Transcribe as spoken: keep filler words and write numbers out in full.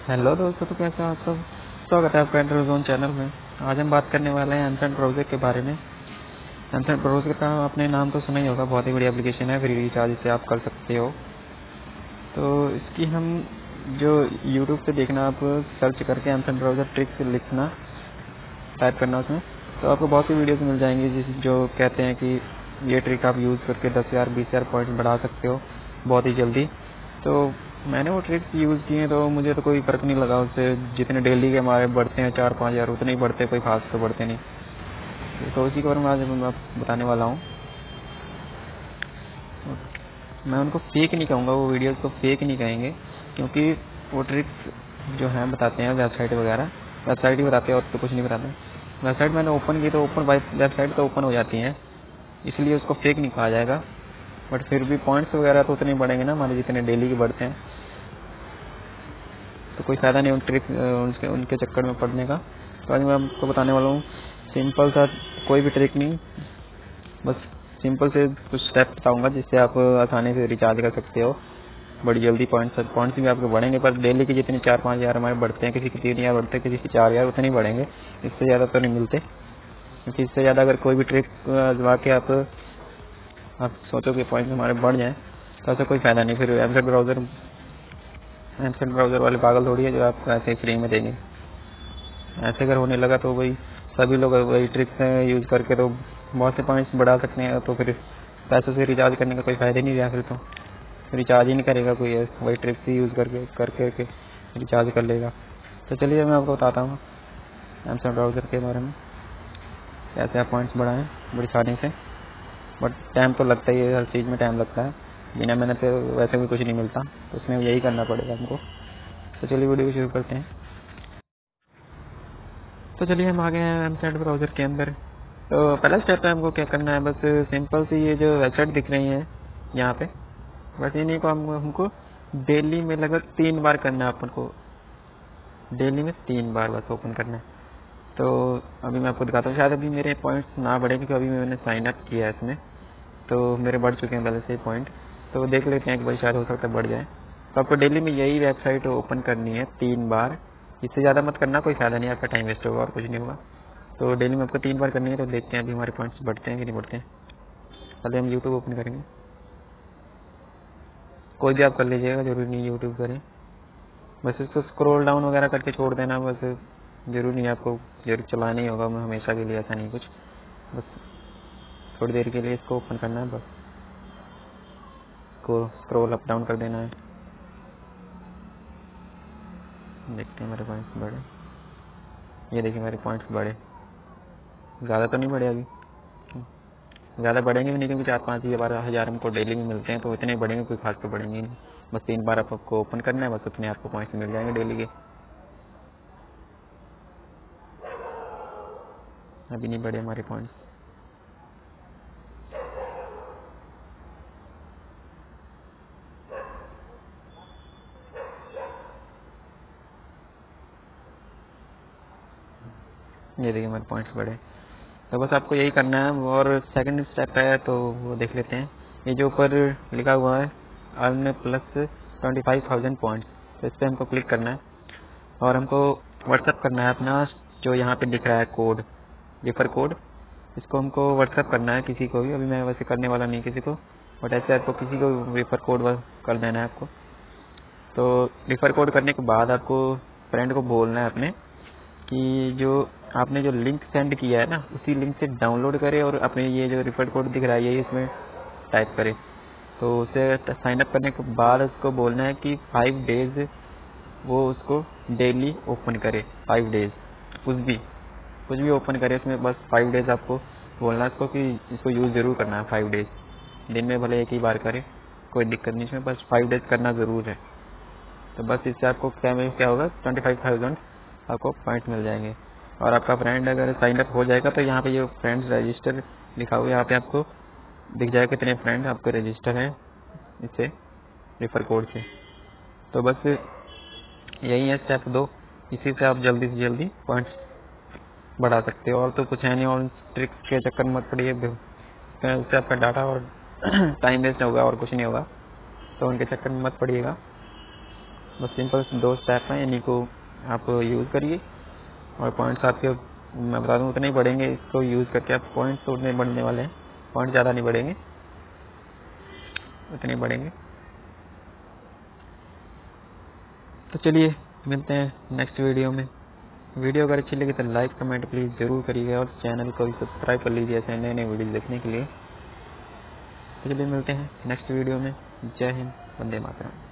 Hello दोस्तों, तो कैसे हो आप सब। स्वागत है आपका एंड्रॉइड जोन चैनल में। आज हम बात करने वाले हैं एमसेंट ब्राउज़र के बारे में। एमसेंट ब्राउज़र का आपने नाम तो सुना ही होगा, बहुत ही बड़ी एप्लीकेशन है, फ्री रिचार्ज से आप कर सकते हो। तो इसकी हम जो यूट्यूब पे देखना, आप सर्च करके एमसेंट ब्राउज़र ट्रिक्स लिखना, टाइप करना उसमें, तो आपको बहुत सी वीडियोस मिल जाएंगी जिस जो कहते हैं कि ये ट्रिक आप यूज़ करके दस हज़ार बीस हज़ार पॉइंट बढ़ा सकते हो बहुत ही जल्दी। तो मैंने वो ट्रिक्स यूज़ किए तो मुझे तो कोई फ़र्क नहीं लगा उससे। जितने डेली के हमारे बढ़ते हैं चार पाँच हज़ार उतने ही बढ़ते, कोई खास तो बढ़ते नहीं। तो उसी के बारे में आज मैं बताने वाला हूँ। मैं उनको फेक नहीं कहूँगा, वो वीडियोस को फेक नहीं कहेंगे, क्योंकि वो ट्रिक्स जो हैं बताते हैं वेबसाइट वगैरह, वेबसाइट ही बताते हैं और तो कुछ नहीं बताते। वेबसाइट मैंने ओपन की तो ओपन वेबसाइट तो ओपन हो जाती हैं, इसलिए उसको फेक नहीं कहा जाएगा। बट फिर भी पॉइंट्स वगैरह तो उतने बढ़ेंगे ना हमारे जितने डेली के बढ़ते हैं, तो कोई फायदा नहीं उन ट्रिक उनके उनके चक्कर में पड़ने का। तो आज मैं आपको बताने वाला हूँ सिंपल सा, कोई भी ट्रिक नहीं, बस सिंपल से कुछ स्टेप बताऊंगा जिससे आप आसानी से रिचार्ज कर सकते हो बड़ी जल्दी। पॉइंट्स पॉइंट्स भी आपके बढ़ेंगे, पर डेली के जितने चार पाँच हज़ार हमारे बढ़ते हैं, किसी के तीन हज़ार बढ़ते हैं, किसी के चार हज़ार उतने ही बढ़ेंगे, इससे ज़्यादा तो नहीं मिलते। क्योंकि इससे ज़्यादा अगर कोई भी ट्रिक आजमा के आप आप सोचो कि पॉइंट्स हमारे बढ़ जाएँ तो ऐसा कोई फायदा नहीं। फिर एमसेट ब्राउज़र एमसेट ब्राउज़र वाले पागल थोड़ी है जो आपको ऐसे फ्री में देंगे। ऐसे अगर होने लगा तो वही सभी लोग वही ट्रिक्स यूज करके तो बहुत से पॉइंट्स बढ़ा सकते हैं, तो फिर पैसों से रिचार्ज करने का कोई फायदा ही नहीं रहा। फिर तो रिचार्ज ही नहीं करेगा कोई, वही ट्रिक्स ही यूज करके करके के रिचार्ज कर लेगा। तो चलिए मैं आपको बताता हूँ एमसेट ब्राउज़र के बारे में, कैसे आप पॉइंट्स बढ़ाएं बड़ी आसानी से। बट टाइम तो लगता ही है, हर चीज़ में टाइम लगता है, बिना मेहनत के वैसे भी कुछ नहीं मिलता, तो उसमें यही करना पड़ेगा हमको। तो चलिए वीडियो शुरू करते हैं। तो चलिए हम आ गए हैं एमसेट ब्राउज़र के अंदर। तो पहला स्टेप है, हमको क्या करना है, बस सिंपल सी ये जो वेबसाइट दिख रही है यहाँ पे, बस इन्हीं को हम हमको डेली में लगभग तीन बार करना है। अपन को डेली में तीन बार बस ओपन करना है। तो अभी मैं आपको दिखाता हूँ, शायद अभी मेरे पॉइंट्स ना बढ़े क्योंकि अभी मैंने साइन अप किया है इसमें, तो मेरे बढ़ चुके हैं पहले से पॉइंट। तो देख लेते हैं कि भाई शायद हो सकता है बढ़ जाए। तो आपको डेली में यही वेबसाइट ओपन करनी है तीन बार, इससे ज़्यादा मत करना, कोई फायदा नहीं, आपका टाइम वेस्ट होगा और कुछ नहीं होगा। तो डेली में आपको तीन बार करनी है। तो देखते हैं अभी हमारे पॉइंट्स बढ़ते हैं कि नहीं बढ़ते हैं। पहले हम यूट्यूब ओपन करेंगे, कोई भी आप कर लीजिएगा, जरूरी नहीं यूट्यूब करें, बस इसको स्क्रॉल डाउन वगैरह करके छोड़ देना, बस जरूरी नहीं आपको जरूर चलाना ही होगा हमेशा के लिए, ऐसा नहीं कुछ, बस थोड़ी देर के लिए इसको ओपन करना है, बस इसको स्क्रॉल अप डाउन कर देना है। देखते हैं मेरे पॉइंट्स बढ़े, ये देखिए मेरे पॉइंट्स बढ़े, ज़्यादा तो नहीं बढ़े अभी, ज़्यादा बढ़ेंगे भी नहीं क्योंकि चार पाँच बारह हज़ार हमको डेली में मिलते हैं, तो इतने बढ़ेंगे, कोई खास तो बढ़ेंगे नहीं। बस तीन बार आपको ओपन करना है, बस उतने आपको पॉइंट्स मिल जाएंगे डेली के। अभी नहीं बढ़े हमारे पॉइंट्स। ये देखिए हमारे पॉइंट्स बढ़े। तो बस आपको यही करना है। और सेकंड स्टेप है तो वो देख लेते हैं। ये जो ऊपर लिखा हुआ है earn plus twenty five thousand points, तो इस पर हमको क्लिक करना है और हमको व्हाट्सअप करना है अपना, जो यहाँ पे दिख रहा है कोड, रिफर कोड, इसको हमको व्हाट्सअप करना है किसी को भी। अभी मैं वैसे करने वाला नहीं किसी को, बट ऐसे आपको किसी को रिफर कोड कर देना है आपको। तो रिफर कोड करने के बाद आपको फ्रेंड को बोलना है अपने कि जो आपने जो लिंक सेंड किया है ना, उसी लिंक से डाउनलोड करे और अपने ये जो रिफर कोड दिख रहा है ये इसमें टाइप करे। तो उसे साइन अप करने के बाद उसको बोलना है कि फाइव डेज वो उसको डेली ओपन करे, फाइव डेज कुछ भी कुछ भी ओपन करे इसमें, बस फाइव डेज आपको बोलना है उसको कि इसको यूज़ ज़रूर करना है फाइव डेज। दिन में भले एक ही बार करे, कोई दिक्कत नहीं इसमें, बस फाइव डेज करना ज़रूर है। तो बस इससे आपको क्या में क्या होगा, ट्वेंटी फाइव थाउजेंड आपको पॉइंट मिल जाएंगे। और आपका फ्रेंड अगर साइन अप हो जाएगा तो यहाँ पे ये फ्रेंड्स रजिस्टर लिखा हुआ है, यहाँ पे आपको दिख जाएगा कितने फ्रेंड आपके रजिस्टर हैं इससे रिफर कोड से। तो बस यही है स्टेप दो, इसी से आप जल्दी से जल्दी पॉइंट्स बढ़ा सकते हो। और तो कुछ है नहीं, और ट्रिक्स के चक्कर में मत पड़िए, उससे आपका डाटा और टाइम वेस्ट होगा और कुछ नहीं होगा, तो उनके चक्कर में मत पड़िएगा। बस सिंपल दो स्टेप हैं, इन्हीं को आप यूज़ करिए और पॉइंट्स आपके मैं बता दूँ उतने ही बढ़ेंगे। इसको यूज़ करके आप पॉइंट्स तो उतने बढ़ने वाले हैं, पॉइंट ज़्यादा नहीं बढ़ेंगे, उतने बढ़ेंगे। तो चलिए मिलते हैं नेक्स्ट वीडियो में। वीडियो अगर अच्छी लगी तो लाइक कमेंट प्लीज़ ज़रूर करिएगा और चैनल को भी सब्सक्राइब कर लीजिए ऐसे नए नए वीडियो देखने के लिए। तो चलिए मिलते हैं नेक्स्ट वीडियो में। जय हिंद, वंदे मातरम।